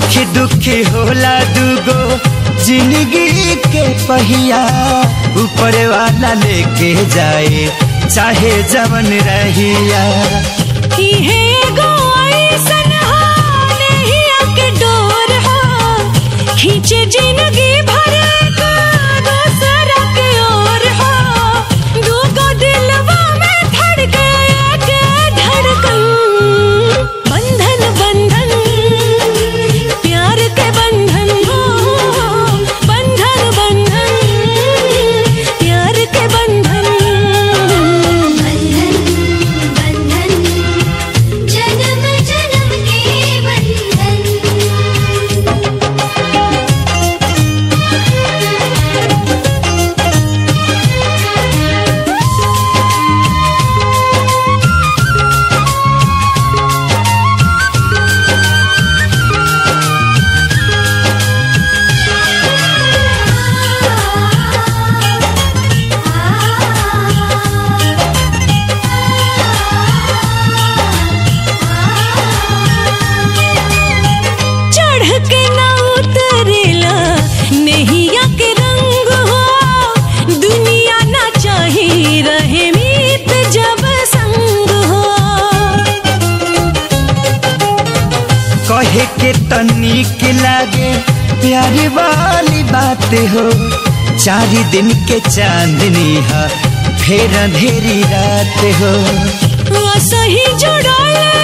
सुखी दुखी होला दुगो जिंदगी के पहिया, ऊपर वाला लेके जाए चाहे जवन रहिया। खींचे जिंदगी भर का दूसरा के ओर हो, दूगो दिलवा में धड़के एक धड़कन। बंधन बंधन प्यार के बंधन हो, बंधन बंधन प्यार के बंधन। बंधन बंधन जन्म जन्म के बंधन। के ना उतरेला नैया के रंग हो, दुनिया ना चाही रहे मीत जब संग हो। कहे के तनिक लागे प्यारी वाली बात हो, 4 दिन के चांदनी है फिर अंधेरी रात हो। सही जुड़ाए